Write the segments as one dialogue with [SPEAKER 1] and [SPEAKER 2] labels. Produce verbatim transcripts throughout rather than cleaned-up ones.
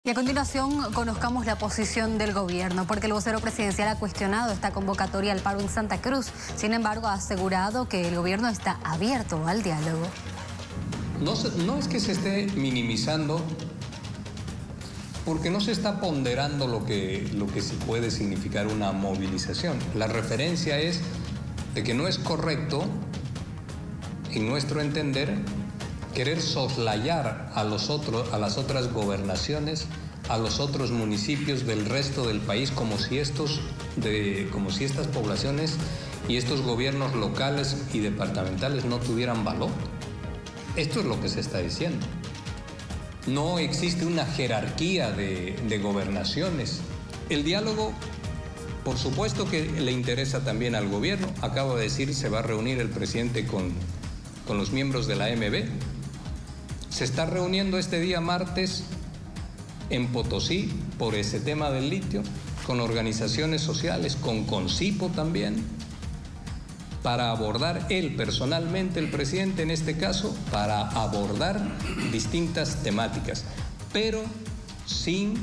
[SPEAKER 1] Y a continuación conozcamos la posición del gobierno, porque el vocero presidencial ha cuestionado esta convocatoria al paro en Santa Cruz. Sin embargo, ha asegurado que el gobierno está abierto al diálogo.
[SPEAKER 2] No, no es que se esté minimizando, porque no se está ponderando lo que, lo que sí puede significar una movilización. La referencia es de que no es correcto, en nuestro entender, querer soslayar a, los otros, a las otras gobernaciones, a los otros municipios del resto del país, como si, estos de, como si estas poblaciones y estos gobiernos locales y departamentales no tuvieran valor. Esto es lo que se está diciendo. No existe una jerarquía de, de gobernaciones. El diálogo, por supuesto que le interesa también al gobierno. Acabo de decir, se va a reunir el presidente con, con los miembros de la A M B. Se está reuniendo este día martes en Potosí por ese tema del litio, con organizaciones sociales, con Concipo también, para abordar él personalmente, el presidente en este caso, para abordar distintas temáticas, pero sin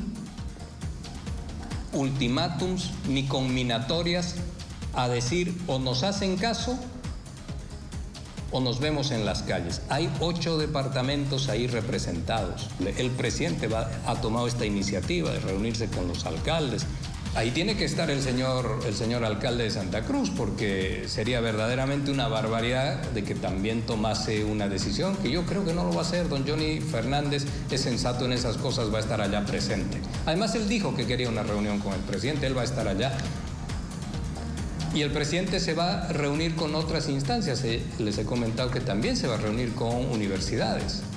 [SPEAKER 2] ultimátums ni conminatorias a decir o nos hacen caso o nos vemos en las calles. Hay ocho departamentos ahí representados. El presidente va, ha tomado esta iniciativa de reunirse con los alcaldes. Ahí tiene que estar el señor, el señor alcalde de Santa Cruz, porque sería verdaderamente una barbaridad de que también tomase una decisión, que yo creo que no lo va a hacer. Don Johnny Fernández es sensato en esas cosas, va a estar allá presente. Además, él dijo que quería una reunión con el presidente, él va a estar allá. Y el presidente se va a reunir con otras instancias. Les he comentado que también se va a reunir con universidades.